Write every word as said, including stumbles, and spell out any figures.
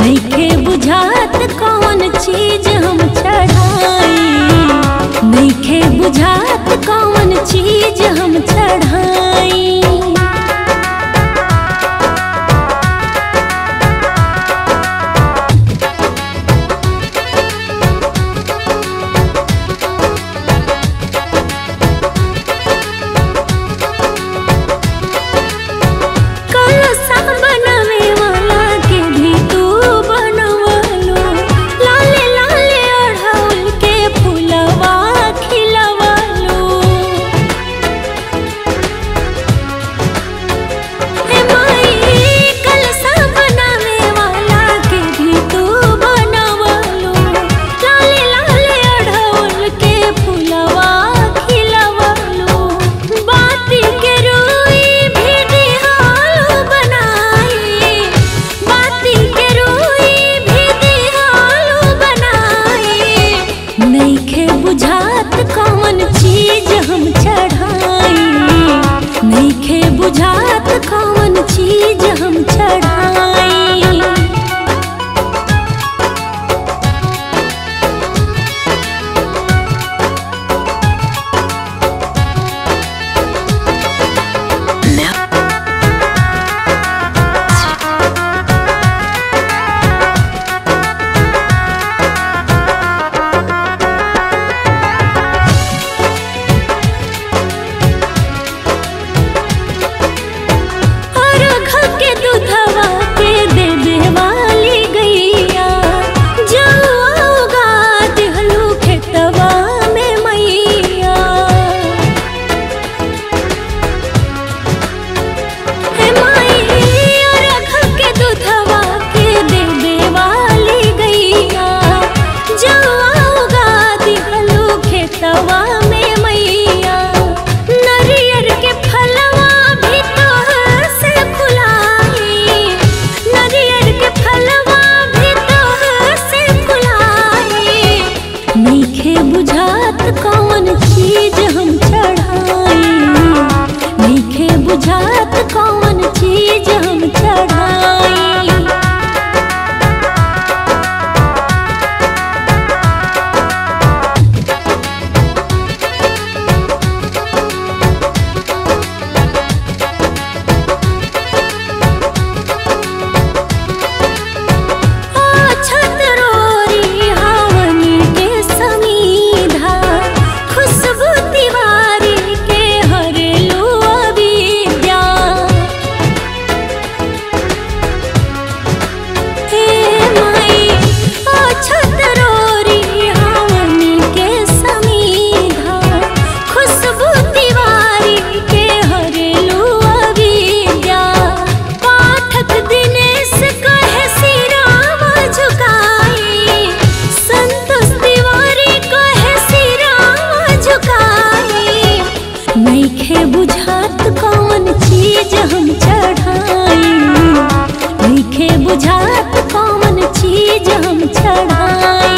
नइखे बुझात कौन चीज हम चढ़ाई, नइखे बुझात कौन चीज हम चढ़ाई। नइखे बुझात कौन चीज हम चढ़ाई, नइखे बुझात कौन चीज हम चढ़ाई। नइखे बुझात कौन चीज हम चढ़ाई, नइखे बुझात कौन चीज हम चढ़ाई। नइखे बुझात कौन चीज हम चढ़ाई, नइखे बुझात कौन चीज हम चढ़ाई।